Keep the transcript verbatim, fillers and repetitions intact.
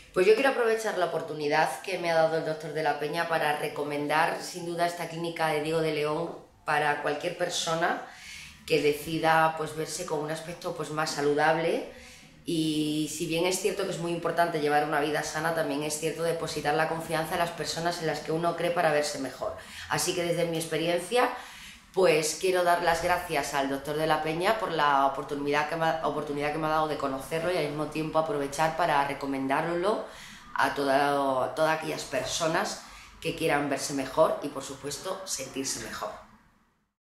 Pues yo quiero aprovechar la oportunidad que me ha dado el doctor de la Peña para recomendar sin duda esta clínica de Diego de León para cualquier persona que decida pues verse con un aspecto pues más saludable. Y si bien es cierto que es muy importante llevar una vida sana, también es cierto depositar la confianza en las personas en las que uno cree para verse mejor. Así que desde mi experiencia, pues quiero dar las gracias al doctor de la Peña por la oportunidad que me ha, oportunidad que me ha dado de conocerlo y al mismo tiempo aprovechar para recomendarlo a toda, todas aquellas personas que quieran verse mejor y por supuesto sentirse mejor.